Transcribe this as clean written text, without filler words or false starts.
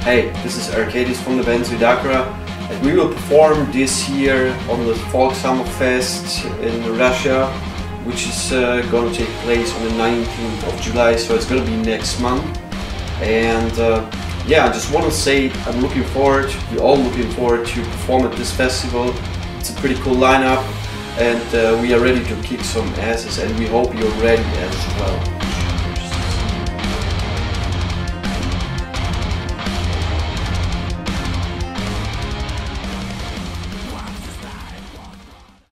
Hey, this is Arkadius from the band SuidAkrA, and we will perform this year on the Folk Summer Fest in Russia, which is going to take place on the 19th of July, so it's going to be next month. And yeah, I just want to say I'm looking forward, we're all looking forward to perform at this festival. It's a pretty cool lineup, and we are ready to kick some asses, and we hope you're ready as well.